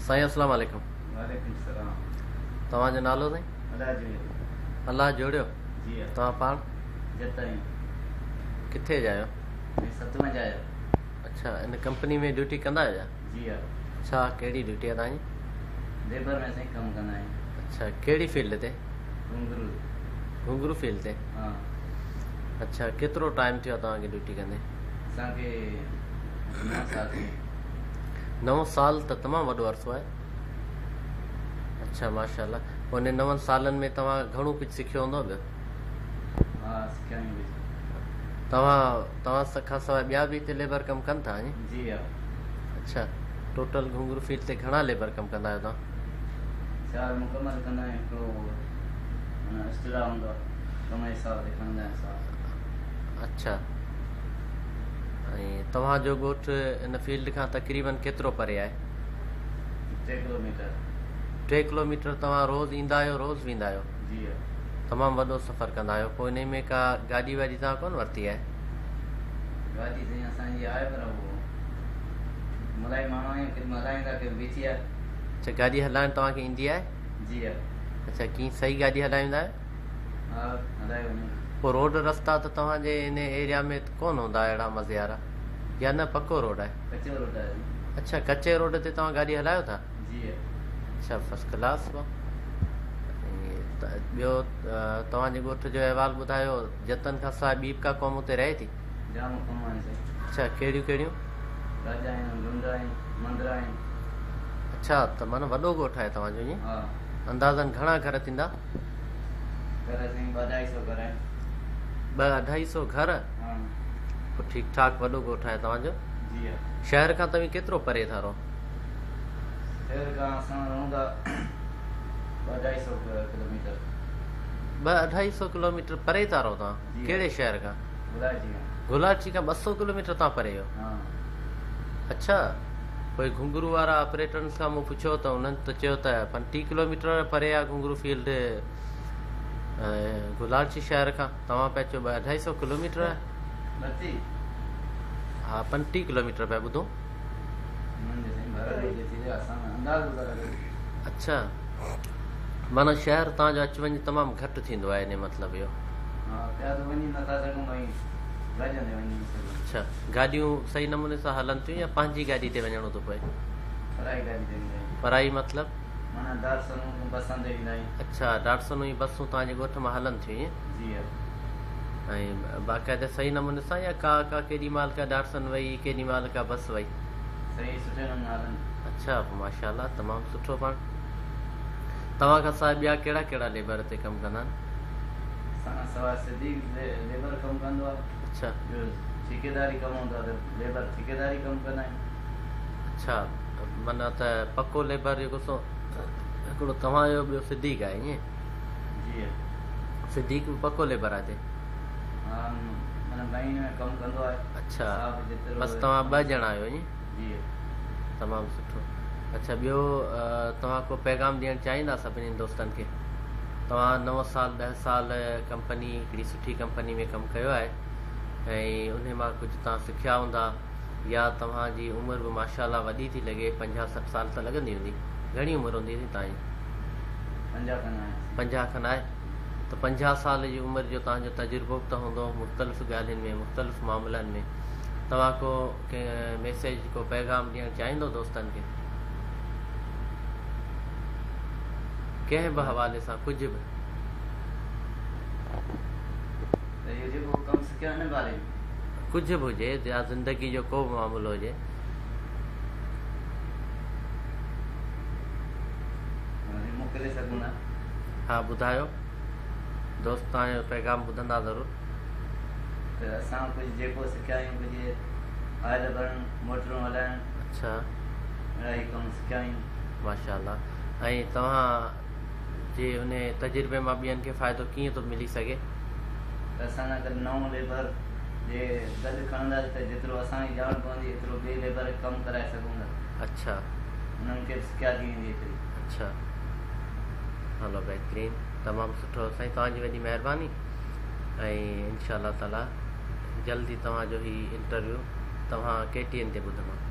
साईं अस्सलाम वालेकुम। वालेकुम सलाम। तव्हांजो नालो साईं? अल्लाह जो अल्लाह जोड़ियो। जी तव्हां पाण जताई किथे जा आहियो? मैं सतवा जाया। अच्छा, इन कंपनी में ड्यूटी कंदा आहियो छा? जी हाँ, छा कहिड़ी ड्यूटी आहे तव्हांजी? लेबर में सही कम कंदा आहियूं। अच्छा, कहिड़ी फील्ड ते? घुंघरू। घुंघरू फील्ड ते। हाँ, अच्छा, केतिरो टाइम थियो आहे तव्हांखे ड्यूटी कंदे? असांखे 9 साल थी। 9 साल त तमामु वॾो अरसो आहे। अच्छा, माशाल्लाह। पोइ इन 9 सालनि में तव्हां घणो कुझु सिखियो हूंदो ॿियो? हाँ, सिखिया आहियूं कुझु। तव्हां खां सवाइ ॿिया बि हिते लेबर कमु कनि था नी? जी हाँ। अच्छा, टोटल घुंघरू फील्ड ते घणा लेबर कमु कंदा आहियो तव्हां? 4 मुकमल कंदा आहियूं। हिकिड़ो इस्तिरा हूंदो आहे, कमाई साल ते खणंदा आहियूं साल। अच्छा, ऐं तव्हांजो ॻोठु इन फील्ड खां तक़रीबन केतिरो परे आहे? 3 किलोमीटर। 3 किलोमीटर। तव्हां रोज़ ईंदा आहियो, रोज़ वेंदा आहियो? जी हाँ। तमामु वॾो सफ़र कंदा आहियो। पोइ इन में का गाॾी वाॾी तव्हां कोन वरिती आहे? गाॾी साईं असांजी आहे, पर उहो मलाई माण्हू आहियूं, कि मलाईंदा कि बीठी आहे। अच्छा, गाॾी हलाइणु तव्हांखे ईंदी आहे? जी हाँ। अच्छा, कीअं सही गाॾी हलाईंदा आहियो? हा, हलाए वञूं। पोइ रोड रस्ता त तव्हांजे इन एरिया में कोन हूंदा अहिड़ा मज़े वारा, या न पको रोड आहे? कचो रोड आहे। अच्छा, कचे रोड ते तव्हां गाॾी हलायो था? जी हाँ। अच्छा, फर्स्ट क्लास। ॿियो तव्हांजे ॻोठ जो अहवालु ॿुधायो। जतन खां सवाइ ॿी का क़ौम उते रहे थी? जाम कम आहिनि साईं। अच्छा, कहिड़ियूं कहिड़ियूं? राजा आहिनि, ढुंढ आहिनि, मंदर आहिनि। अच्छा, त माना वॾो ॻोठ आहे तव्हांजो ईअं? हा, अंदाज़न घणा घर थींदा? घर साईं 2-250 घर आहिनि। 200-250 घर? हा। पोइ ठीकु ठाक वॾो ॻोठ आहे तव्हांजो। जी हाँ। शहर खां तव्हीं केतिरो परे था रहो? शहर खां असां रहूं था 2-250 किलोमीटर। 200-250 किलोमीटर परे था रहो तव्हां? जी। कहिड़े शहर खां? गुलाजी खां। गुलाची खां 200 किलोमीटर तव्हां परे हो? हा। अच्छा, पोइ घुंघरू वारा ऑपरेटर्स खां मूं पुछियो त उन्हनि त चयो त 50 किलोमीटर परे आहे घुंघरू फील्ड गुलाची शहर खां। तव्हां पिया चयो 200-250 किलोमीटर आहे? बत्ती हा, 50 किलोमीटर पिया ॿुधो। अच्छा, माना शहर तव्हांजो अचु वञु तमामु घटि थींदो आहे इन मतिलबु इहो? अच्छा, गाॾियूं सही नमूने सां हलनि थियूं या पंहिंजी गाॾी ते वञिणो थो पए? पराई मतिलबु? अच्छा, डाटसन जी बसूं तव्हांजे ॻोठ मां हलनि थियूं ईअं? ऐं बाक़ाइदा सही नमूने सां, या का केॾी महिल का डाटसन वई, केॾी महिल का बस वई? अच्छा, माशाल्लाह, तमामु सुठो। पाण तव्हां खां सवाइ ॿिया कहिड़ा कहिड़ा लेबर ते कमु कंदा आहिनि? अच्छा। ठेकेदारी कमु हूंदो आहे त लेबर ठेकेदारी कमु कंदा आहिनि। अच्छा, माना त पको लेबर जेको सो हिकिड़ो तव्हांजो, ॿियो सिद्दीक आहे ईअं? जी हाँ। सिद्दीक बि पको लेबर आहे हिते? हा, माना महीने में कमु कंदो आहे। अच्छा, बसि तव्हां 2 ॼणा आहियो ईअं? जी हाँ। तमामु सुठो। अच्छा, ॿियो तव्हां को पैगाम ॾियणु चाहींदा सभिनी दोस्तनि खे? तव्हां 9 साल 10 साल कंपनी, हिकिड़ी सुठी कंपनी में कमु कयो आहे, ऐं उन मां कुझु तव्हां सिखिया हूंदा, या तव्हांजी उमिरि बि माशाल्लाह वॾी थी लॻे, 50-60 साल त लॻंदी हूंदी। घणी उमिरि हूंदी हुई तव्हांजी? 50 खनि आहे। त 50 साल जी उमिरि जो तव्हांजो तजुर्बो त हूंदो मुख़्तलिफ़ ॻाल्हियुनि में, मुख़्तलिफ़ मामलनि में। तव्हां को मैसेज, को पैगाम ॾियणु चाहींदो दोस्तनि खे कंहिं बि हवाले सां? कुझु बि? कुझु बि हुजे, या ज़िंदगी जो को बि मामलो हुजे। हा, ॿुधायो। दोस्त तव्हांजो पैगाम ॿुधंदा ज़रूरु। असां कुझु जेको सिखिया आहियूं, कुझु आयल भरणु, मोटरूं हलाइणु। अच्छा, अहिड़ा ई कमु सिखिया आहियूं। माशाल्लाह। ऐं तव्हां जे उन तजुर्बे मां ॿियनि खे फ़ाइदो कीअं थो मिली सघे? असां सां गॾु नओं लेबर जे गॾु खणंदासीं त जेतिरो असांखे ॼाण पवंदी एतिरो ॿिए लेबर खे कमु कराए सघूं था। अच्छा, उन्हनि खे सिखिया ॾींदी एतिरी। अच्छा, हलो बहितरीनु, तमामु सुठो। साईं, तव्हांजी वॾी महिरबानी, ऐं इंशा अल्लाह ताला जल्दी तव्हांजो ही इंटरव्यू तव्हां KTN ते ॿुधंदो।